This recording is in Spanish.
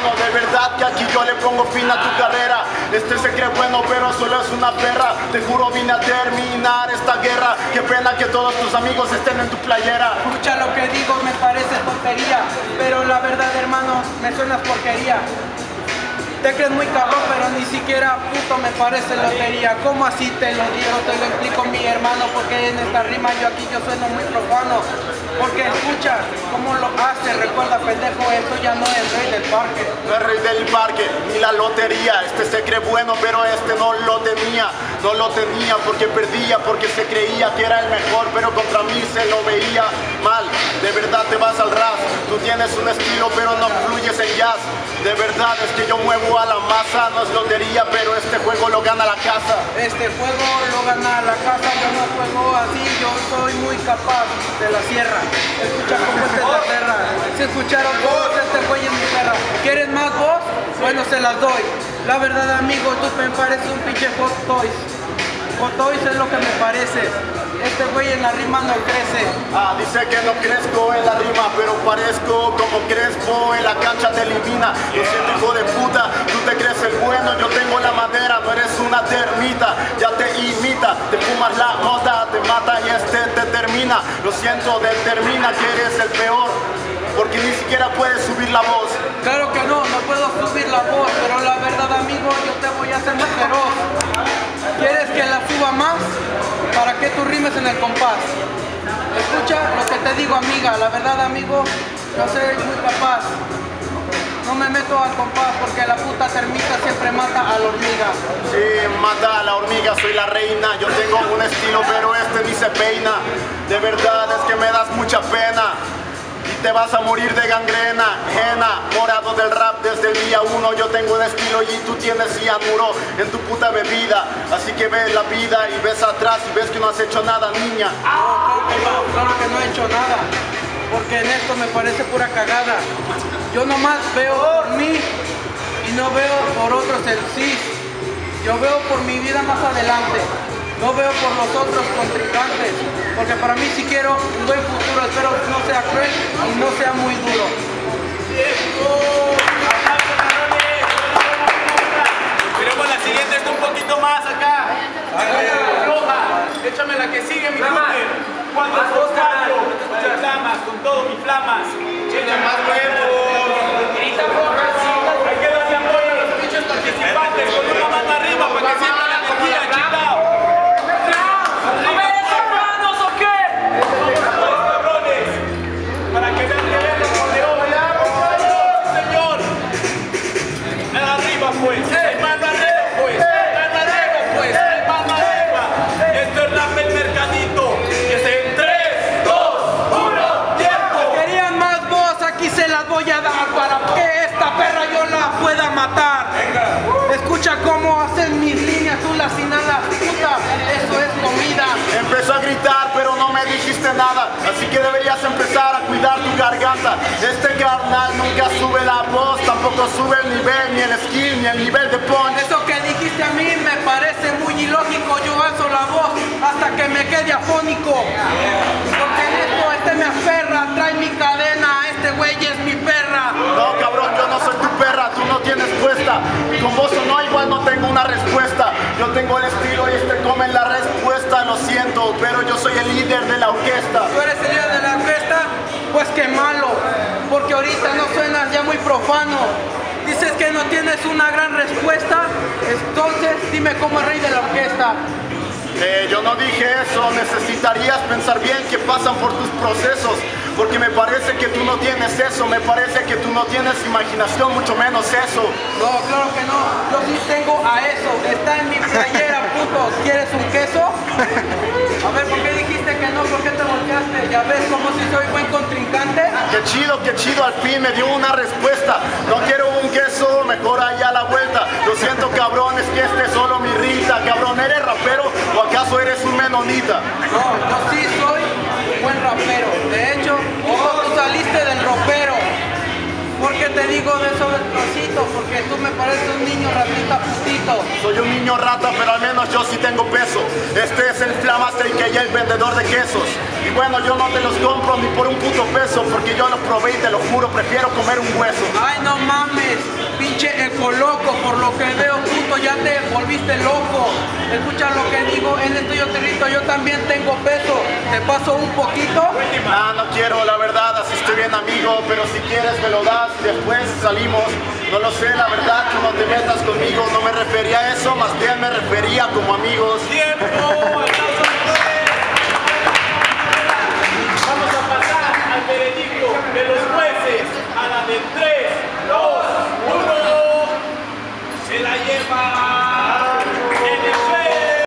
hermano, de verdad que aquí yo le pongo fin a tu carrera. Este se cree bueno pero solo es una perra. Te juro vine a terminar esta guerra. Qué pena que todos tus amigos estén en tu playera. Escucha lo que digo, me parece tontería, pero la verdad, hermano, me suena porquería. Te crees muy cabrón, pero ni siquiera puto me parece lotería. ¿Cómo así te lo digo? Te lo explico, mi hermano, porque en esta rima yo sueno muy profano. Porque escucha cómo lo hace, recuerda pendejo, esto ya no es rey del parque. No es rey del parque, ni la lotería. Este se cree bueno, pero este no lo tenía. No lo tenía porque perdía, porque se creía que era el mejor, pero contra mí se lo veía mal. De verdad te vas al ras. Tú tienes un estilo, pero no fluyes en jazz. De verdad es que yo muevo a la masa. No es lotería, pero este juego lo gana la casa. Este juego lo gana la casa, yo no juego así, yo soy muy capaz de la sierra. Escucha cómo esta es la perra. Si escucharon voz, este güey es mi perra. ¿Quieren más voz? Bueno, se las doy. La verdad, amigo, tú me pareces un pinche Hot Toys. Hot Toys es lo que me parece. Este güey en la rima no crece. Dice que no crezco en la rima, pero parezco como Crespo en la cancha te elimina. Lo siento, hijo de puta, tú te crees el bueno, yo tengo la madera, no eres una termita, ya te imita, te fumas la mota, te mata y este te termina. Lo siento, determina que eres el peor, porque ni siquiera puedes subir la voz. Claro que no puedo subir la voz, pero la verdad, amigo, yo te voy a hacer más feroz. ¿Quieres que la suba más? Para que tú rimes en el compás. Escucha lo que te digo, amiga. La verdad, amigo, yo soy muy capaz. No me meto al compás porque la puta termita siempre mata a la hormiga. Sí, mata a la hormiga, soy la reina. Yo tengo un estilo, pero este ni se peina. De verdad es que me das mucha pena. Y te vas a morir de gangrena, enamorado del rap desde el día 1. Yo tengo un estilo y tú tienes cianuro en tu puta bebida. Así que ves la vida y ves atrás y ves que no has hecho nada, niña. Claro que no he hecho nada, porque en esto me parece pura cagada. Yo nomás veo por mí y no veo por otros el sí. Yo veo por mi vida más adelante. No veo por los otros contrincantes, porque para mí si quiero un buen futuro, espero no sea cruel y no sea muy duro. Queremos la siguiente, está un poquito más acá. Roja, échame la que sigue, mi cúter. Cuando Osvaldo, mis flamas, con todo mis flamas. Echa más huevos. Hay que darle apoyo a los pinches participantes con una mano arriba para que sientan la energía, chingado. Para que vean que ven los leones. Señor. Nada arriba pues. Mano arriba pues. Mano arriba pues. Mano arriba. Esto es rap el mercadito. Que es en 3, 2, 1, tiempo. Querían más voz, aquí se las voy a dar para que esta perra yo la pueda matar. Escucha cómo hacen mis líneas, tú las inhalas, puta, eso es comida. Empezó a gritar, pero no me dijiste nada, así que deberías empezar a cuidar tu garganta. Este carnal nunca sube la voz, tampoco sube el nivel, ni el skill, ni el nivel de punch. Eso que dijiste a mí me parece muy ilógico, yo alzo la voz hasta que me quede afónico. Porque en esto este me aferra, trae mi cadena, este güey es mi perra. No, cabrón, yo no soy tu perra, tú no tienes puesta. Con vos o no, igual no tengo una respuesta. Yo tengo el estilo y este come la respuesta. Lo siento, pero yo soy el líder de la orquesta. ¿Tú eres el líder de la orquesta? Pues qué malo, porque ahorita no suenas ya muy profano. Dices que no tienes una gran respuesta, entonces dime cómo es rey de la orquesta. Yo no dije eso, necesitarías pensar bien que pasan por tus procesos, porque me parece que tú no tienes eso, me parece que tú no tienes imaginación, mucho menos eso. No, claro que no, yo sí tengo a eso, está en mi playera, puto, ¿quieres un queso? A ver, ¿por qué dijiste que no? ¿Por qué te volteaste? ¿Ya ves como si soy buen contrincante? Qué chido, al fin me dio una respuesta. No quiero un queso, mejor allá a la vuelta. Lo siento, cabrón, es que este es solo mi rita. Cabrón, ¿eres rapero o acaso eres un menonita? No, yo sí soy un buen rapero. De hecho, tú saliste del ropero. ¿Por qué te digo de eso del trocito? Porque tú me pareces un niño ratita putito. Soy un niño rata, pero al menos yo sí tengo peso. Este es el Flamaster que ya el vendedor de quesos. Y bueno, yo no te los compro ni por un puto peso, porque yo los probé y te lo juro, prefiero comer un hueso. Ay, no mames, lo que veo, puto, ya te volviste loco. Escucha lo que digo, en esto yo te grito, yo también tengo peso. ¿Te paso un poquito? Ah, no quiero, la verdad, así estoy bien amigo, pero si quieres me lo das y después salimos. No lo sé, la verdad, tú no te metas conmigo, no me refería a eso, más bien me refería como amigos. ¡Tiempo! Vamos a pasar al veredicto de los jueces a la de 3, 2, 1. Se la lleva